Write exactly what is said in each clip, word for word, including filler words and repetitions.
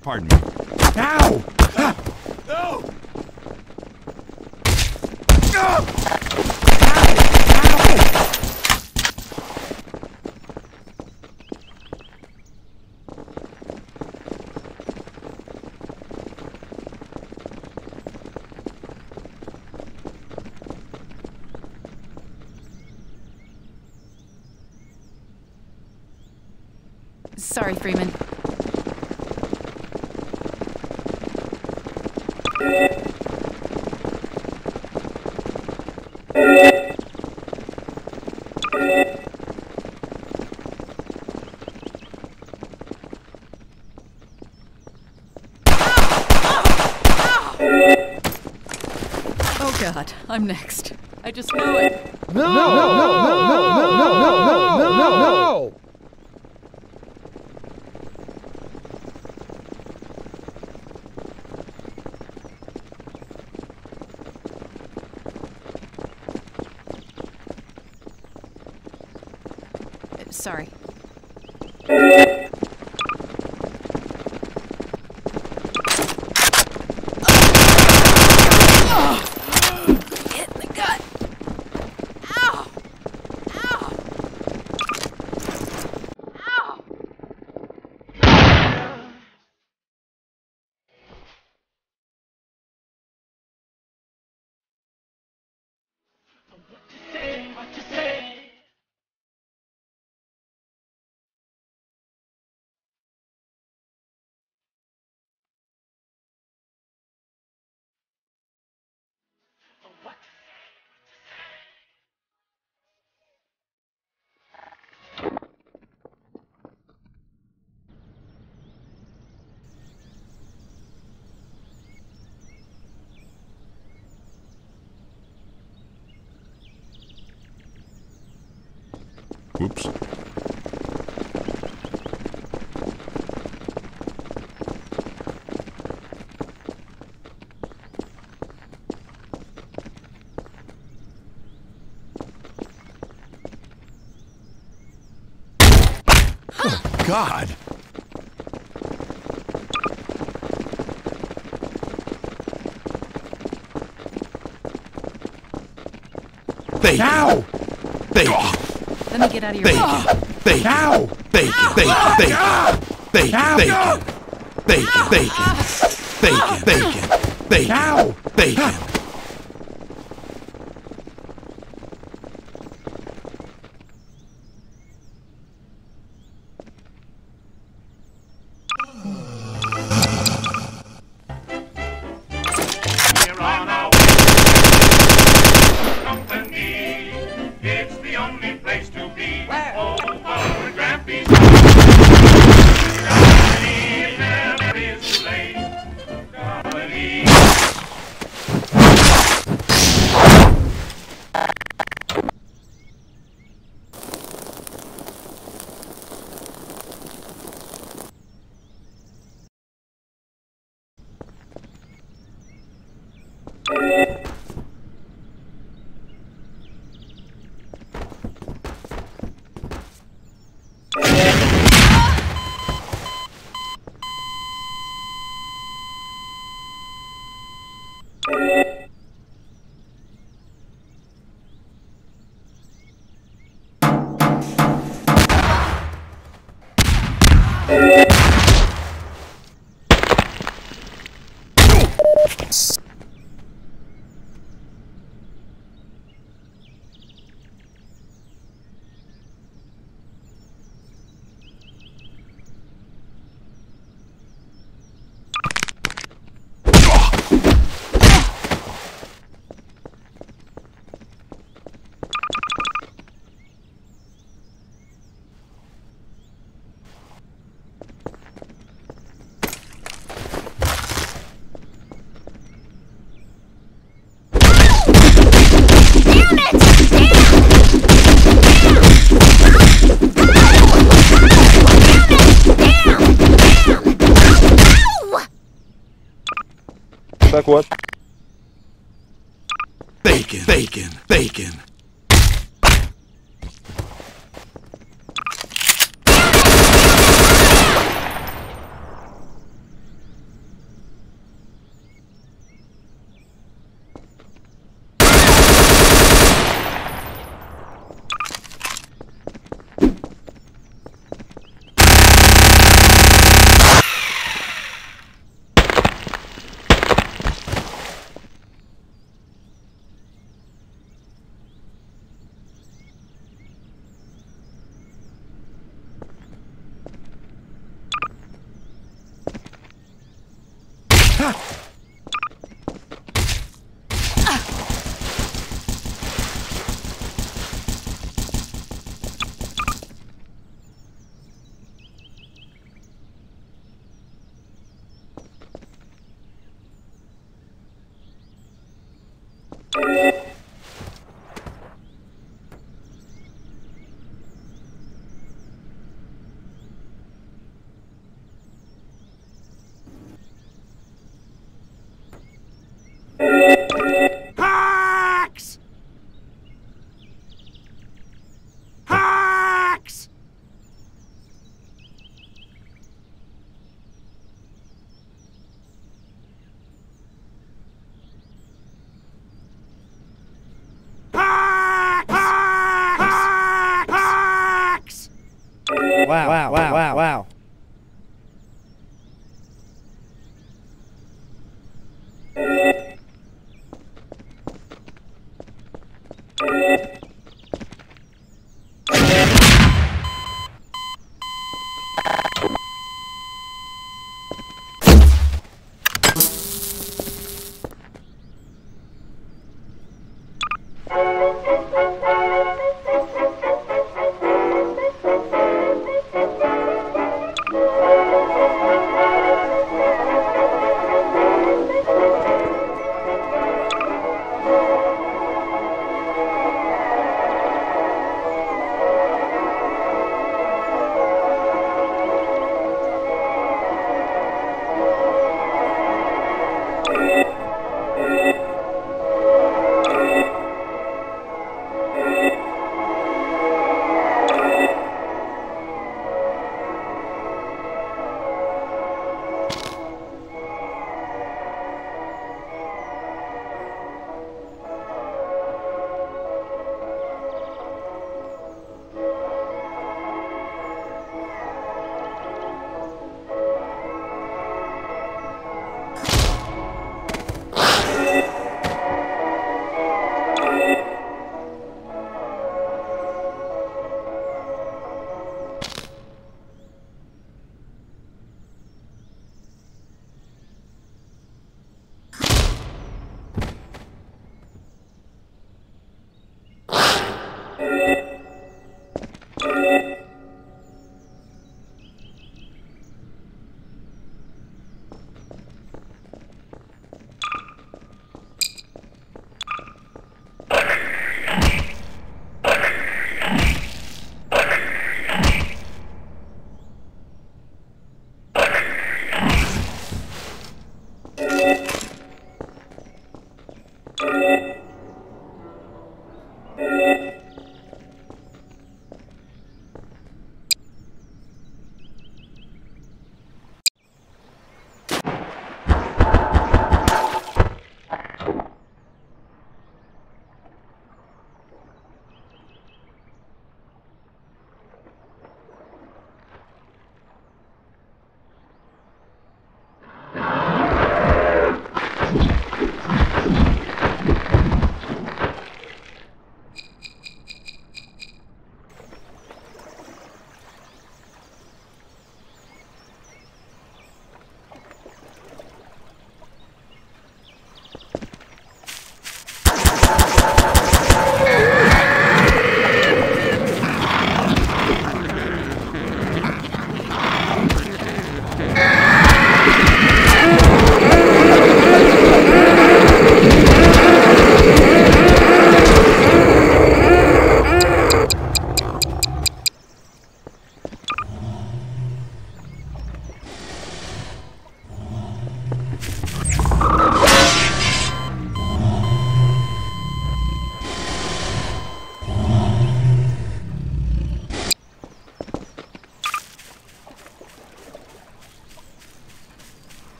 Pardon me. Ow! Ah! No! Ah! Sorry, Freeman. Oh God, I'm next. I just know it. No! No! No! No! No! No! No! No! No! No! No! Sorry. Hit in the gut. Ow! Ow! Ow! What to say? Oops. Oh, God! Thank you! Thank you! Let me get out of your Thank way. you! Thank you! Thank you! Thank you! Thank you! Thank you! Thank you! Thank you! Thank you! Thank you! Thank you! Thank you! We're on our way. Company. It's the only place to be. Over in Grampy's. Company never is too late. Company. Back what? Bacon! Bacon! Bacon! Hacks! Hacks! Hacks! Wow, wow, wow, wow, wow.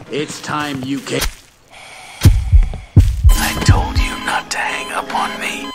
It's time you came. I told you not to hang up on me.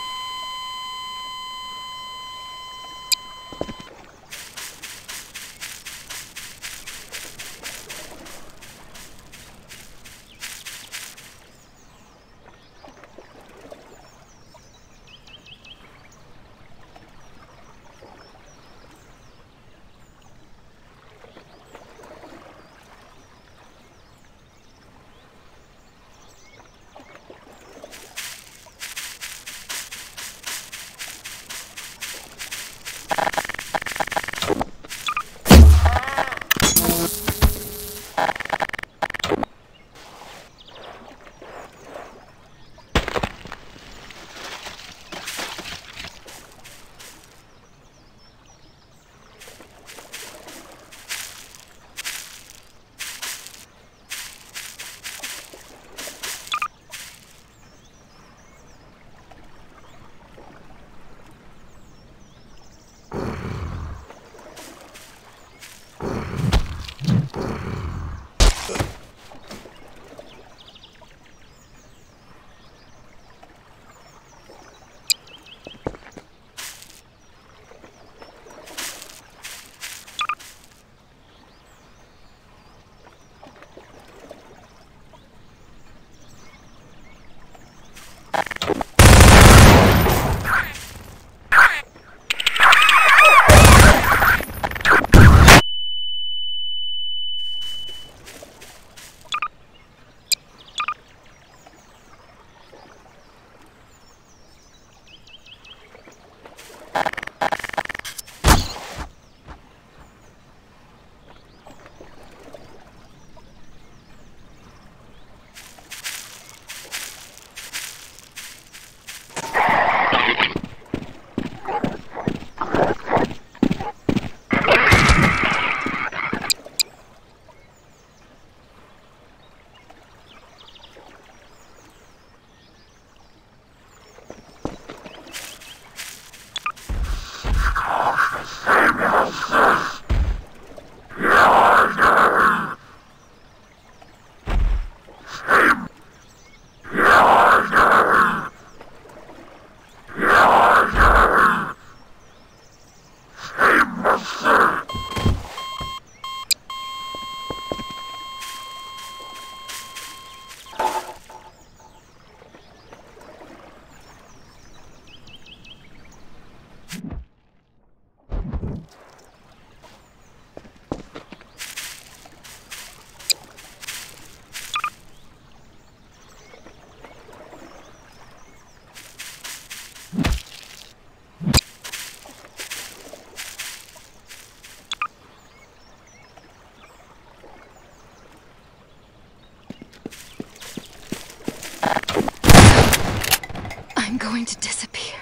I'm going to disappear.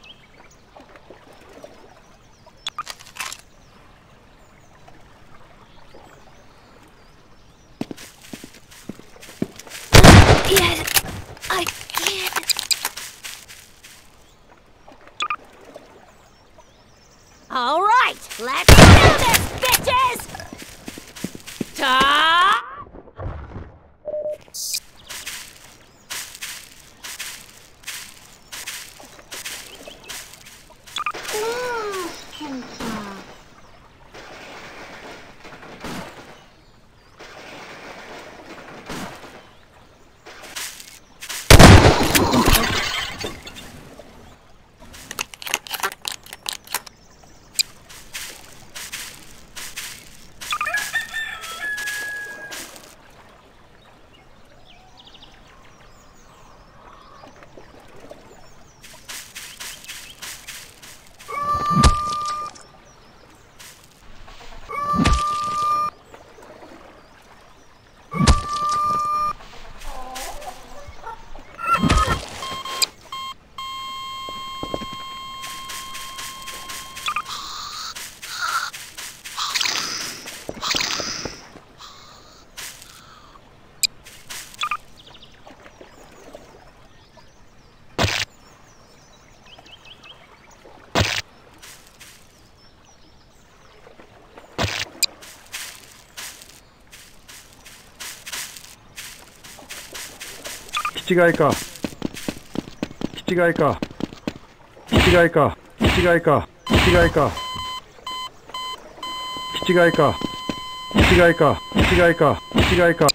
Yes, I can't. All right, let's do this, bitches! Ta! 気違いか。気違いか。気違いか。気違いか。気違いか。気違いか。気違いか。気違いか。気違いか。